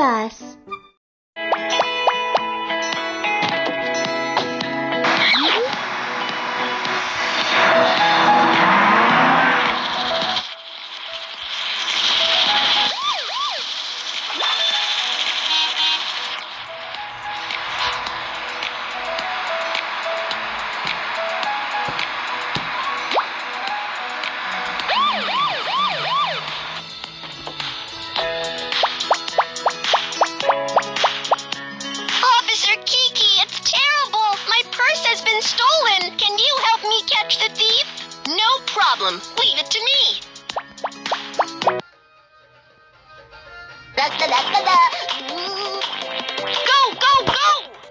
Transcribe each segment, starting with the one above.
Babybus. Officer Kiki, it's terrible! My purse has been stolen! Can you help me catch the thief? No problem. Leave it to me. Go, go, go!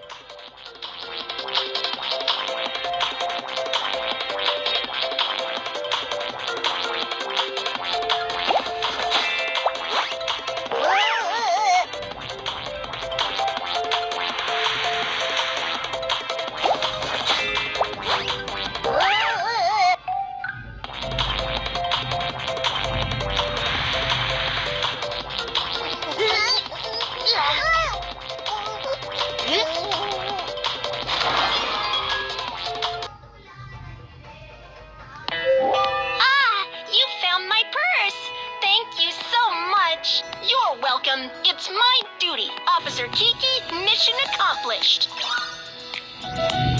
You're welcome. It's my duty. Officer Kiki, mission accomplished.